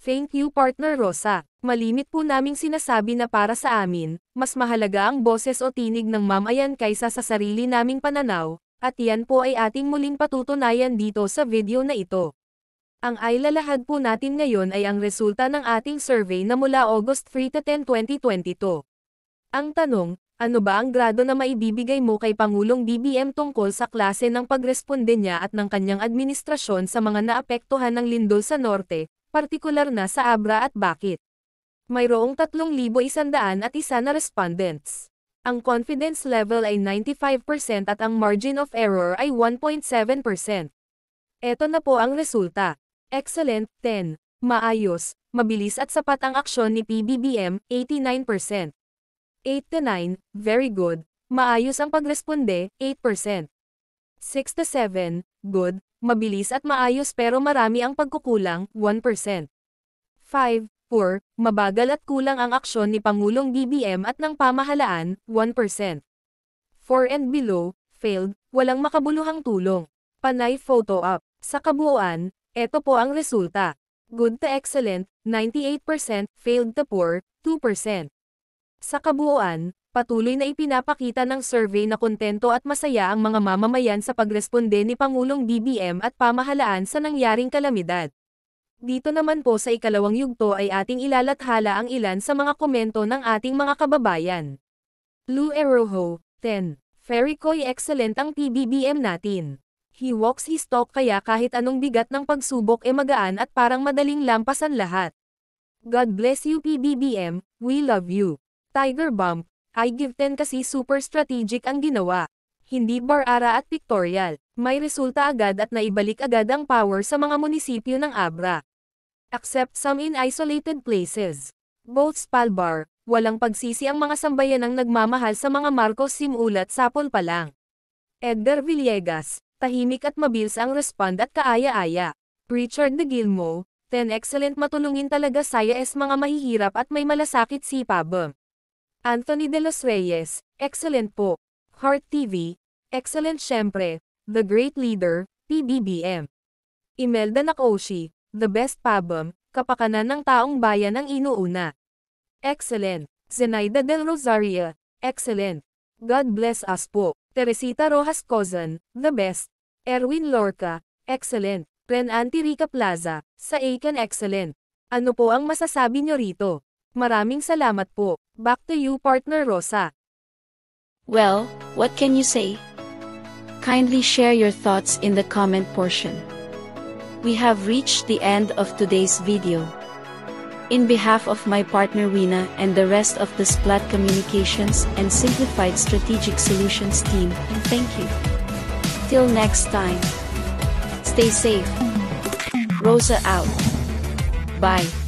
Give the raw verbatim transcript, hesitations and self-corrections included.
Thank you partner Rosa. Malimit po naming sinasabi na para sa amin, mas mahalaga ang boses o tinig ng mamayan kaysa sa sarili naming pananaw, at yan po ay ating muling patutunayan dito sa video na ito. Ang ailalahad po natin ngayon ay ang resulta ng ating survey na mula August three to ten, twenty twenty-two. Ang tanong, ano ba ang grado na maibibigay mo kay Pangulong B B M tungkol sa klase ng pagresponde niya at ng kanyang administrasyon sa mga naapektuhan ng lindol sa norte, partikular na sa Abra at bakit? Mayroong tatlong libo isandaan at isa na respondents. Ang confidence level ay ninety-five percent at ang margin of error ay one point seven percent. Eto na po ang resulta. Excellent, ten. Maayos, mabilis at sapat ang aksyon ni P B B M, eighty-nine percent. eight to nine, very good, maayos ang pagresponde, eight percent. six to seven, good, mabilis at maayos pero marami ang pagkukulang, one percent. five, poor, mabagal at kulang ang aksyon ni Pangulong B B M at ng Pamahalaan, one percent. four and below, failed, walang makabuluhang tulong. Panay photo op. Sa kabuuan, eto po ang resulta. Good to excellent, ninety-eight percent, failed to poor, two percent. Sa kabuuan, patuloy na ipinapakita ng survey na kontento at masaya ang mga mamamayan sa pagresponde ni Pangulong B B M at Pamahalaan sa nangyaring kalamidad. Dito naman po sa ikalawang yugto ay ating ilalathala ang ilan sa mga komento ng ating mga kababayan. Lou Eroho, ten. Very coy excellent ang P B B M natin. He walks his talk kaya kahit anong bigat ng pagsubok e magaan at parang madaling lampasan lahat. God bless you P B B M, we love you. Tiger Bump, I give ten kasi super strategic ang ginawa. Hindi bar-ara at pictorial. May resulta agad at naibalik agad ang power sa mga munisipyo ng Abra. Accept some in isolated places. Both Spalbar, walang pagsisi ang mga sambayanang nagmamahal sa mga Marcos simulat sapol pa lang. Edgar Villegas, tahimik at mabilis ang respond at kaaya-aya. Richard de Gilmo, ten excellent matulungin talaga saya es mga mahihirap at may malasakit si Pabem. Anthony de los Reyes, excellent po. Heart T V, excellent syempre. The Great Leader, P B B M. Imelda Nakoshi, the best Pabem, kapakanan ng taong bayan ang inuuna. Excellent. Zenaida del Rosario, excellent. God bless us po. Teresita Rojas Cozan, the best. Erwin Lorca, excellent. Ren Antirica Plaza, sa Aiken excellent. Ano po ang masasabi nyo rito? Maraming salamat po. Back to you partner Rosa. Well, what can you say? Kindly share your thoughts in the comment portion. We have reached the end of today's video. In behalf of my partner Wina and the rest of the Splat Communications and Simplified Strategic Solutions team, thank you. Till next time. Stay safe. Rosa out. Bye.